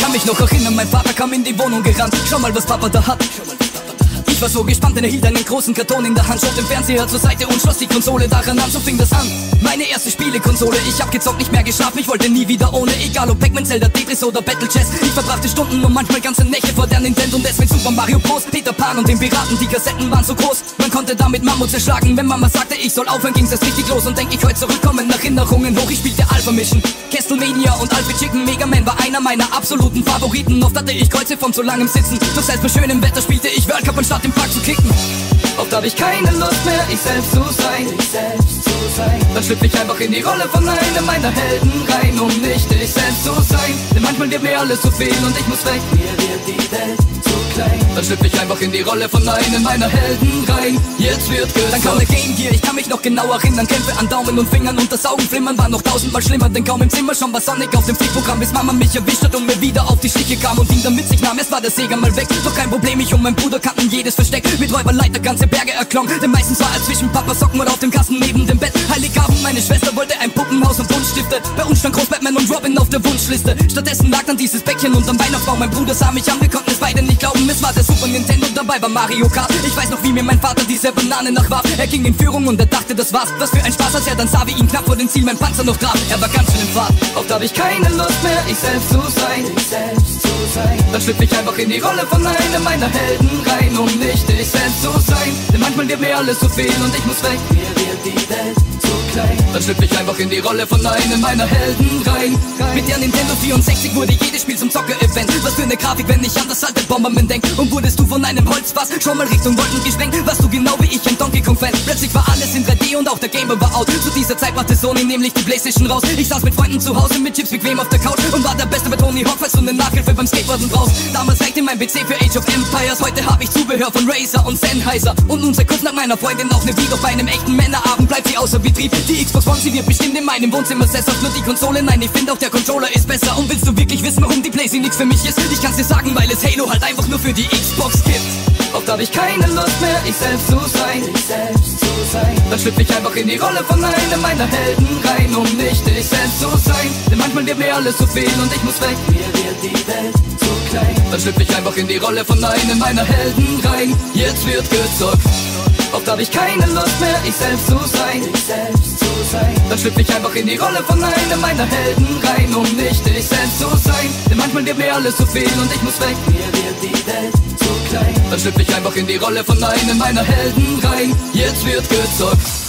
kann mich noch erinnern, mein Vater kam in die Wohnung gerannt. Schau mal, was Papa da hat. Ich war so gespannt, denn er hielt einen großen Karton in der Hand, schob den Fernseher zur Seite und schloss die Konsole daran an. So fing das an, meine erste Spielekonsole. Ich hab gezockt, nicht mehr geschlafen, ich wollte nie wieder ohne. Egal ob Pac-Man, Zelda, Tetris oder Battle Chess. Ich verbrachte Stunden und manchmal ganze Nächte vor der Nintendo und mit Super Mario Bros. Peter Pan und den Piraten, die Kassetten waren so groß. Man konnte damit Mammut zerschlagen. Wenn Mama sagte, ich soll aufhören, ging's erst richtig los. Und denk ich heute zurückkommen, Erinnerungen hoch. Ich spielte Alpha Mission, Castlevania und Alfred Chicken. Mega Man war einer meiner absoluten Favoriten. Oft hatte ich Kreuze von zu langem Sitzen. Doch selbst bei schönem Wetter spielte ich World Cup anstatt im Park zu kicken. Oft hab ich keine Lust mehr, ich selbst zu sein. Dann schlüpf ich einfach in die Rolle von einem meiner Helden rein, um nicht ich selbst zu sein. Denn manchmal wird mir alles zu viel und ich muss weg, mir wird die Welt zu klein. Dann schlüpf ich einfach in die Rolle von einem meiner Helden rein. Jetzt wird gezockt. Dann kam der Game Gear, ich kann mich noch genau erinnern. Kämpfe an Daumen und Fingern und das Augenflimmern war noch tausendmal schlimmer. Denn kaum im Zimmer schon war Sonic auf dem Flickprogramm, bis Mama mich erwischt hat und mir wieder auf die Schliche kam und ihn dann mit sich nahm. Erst war der Sega mal weg, doch kein Problem, ich und mein Bruder kannten jedes Versteck. Mit Räuberleiter ganze Berge erklommen, denn meistens war er zwischen Papas Socken oder auf dem Kasten neben dem Bett. Heiligabend, meine Schwester wollte ein Puppenhaus und Buntstifte. Bei uns stand groß Batman und Robin auf der Wunschliste. Stattdessen lag dann dieses Päckchen unterm Weihnachtsbaum. Mein Bruder sah mich an, wir konnten es beide nicht glauben. Es war der Super Nintendo, dabei war Mario Kart. Ich weiß noch, wie mir mein Vater diese Banane nachwarf. Er ging in Führung und er dachte, das war's. Was für ein Spaß, als er dann sah, wie ihn knapp vor den Ziel mein Panzer noch traf. Er war ganz schön im Fahrt. Oft hab ich keine Lust mehr, ich selbst zu sein. Dann schlüpf ich einfach in die Rolle von einem meiner Helden rein, um nicht ich selbst zu sein. Denn manchmal wird mir alles zu viel und ich muss weg, mir wird die Welt zu klein. Dann schlüpf ich einfach in die Rolle von einem meiner Helden rein. Mit der Nintendo 64 wurde jedes Spiel zum Zocker-Event. Was für eine Grafik, wenn ich an das alte Bomberman denk. Und wurdest du von einem Holzfass schon mal Richtung Wolken geschwenkt? Warst du genau wie ich ein Donkey Kong-Fan? Plötzlich war alles in 3D und auch der Game Boy war out. Zu dieser Zeit brachte Sony nämlich die Playstation raus. Ich saß mit Freunden zu Hause mit Chips bequem auf der Couch und war der Beste bei Tony Hawk, falls du eine Nachhilfe beim Skateboarden brauchst. Damals reichte mein PC für Age of Empires. Heute hab ich Zubehör von Razer und Sennheiser. Und nun seit kurz nach meiner Freundin auch ne Wii. Doch bei einem echten Männerabend bleibt sie außer Betrieb. Die Xbox One, sie wird bestimmt in meinem Wohnzimmer sesshaft. Nur die Konsole, nein, ich finde auch der Controller ist besser. Und willst du wirklich wissen, warum die Playstation nix für mich ist? Ich kann's dir sagen, weil es Halo halt einfach nur für die Xbox gibt. Oft hab ich keine Lust mehr, ich selbst zu sein. Dann schlüpf ich einfach in die Rolle von einem meiner Helden rein, um nicht ich selbst zu sein. Denn manchmal wird mir alles zu viel und ich muss weg, mir wird die Welt zu klein. Dann schlüpf ich einfach in die Rolle von einem meiner Helden rein. Jetzt wird gezockt. Oft hab ich keine Lust mehr, ich selbst zu sein. Dann schlüpf ich einfach in die Rolle von einem meiner Helden rein, um nicht ich selbst zu sein. Denn manchmal wird mir alles zu viel und ich muss weg, mir wird die Welt zu klein. Dann schlüpf ich einfach in die Rolle von einem meiner Helden rein. Jetzt wird gezockt.